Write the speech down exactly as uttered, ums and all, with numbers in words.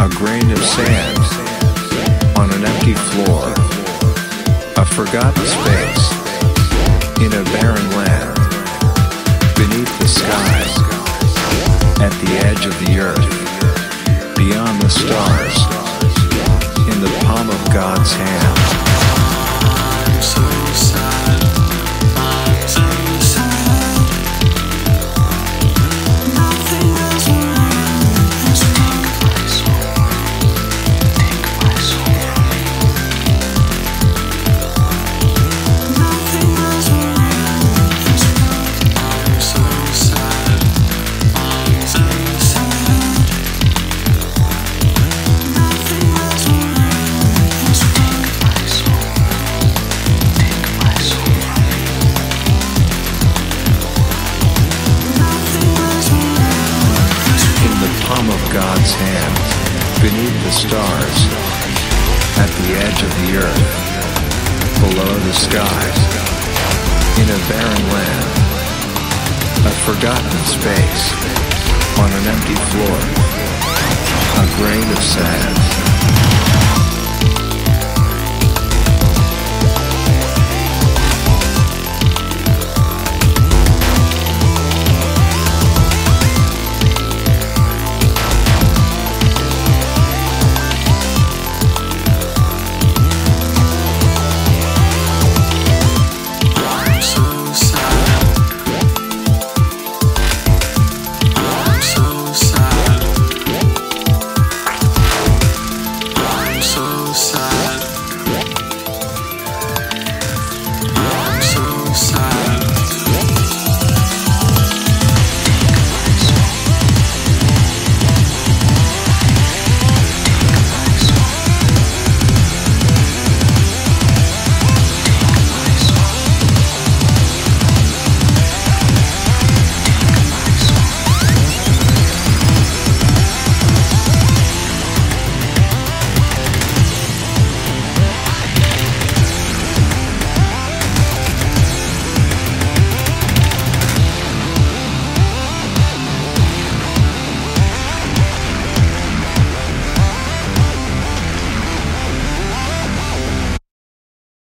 A grain of sand on an empty floor. A forgotten space in a barren land. Beneath the sky, at the edge of the earth, beyond the stars, in the palm of God's hand. I'm so sad, I'm so sad. Nothing else will take my soul, take my soul from me. Nothing else will. I'm so sad, I'm so sad. Nothing else will take my soul, take my soul from me. Nothing else will. In the palm of God's hand, beneath the stars, at the edge of the earth, below the sky, in a barren land, a forgotten space, on an empty floor, a grain of sand.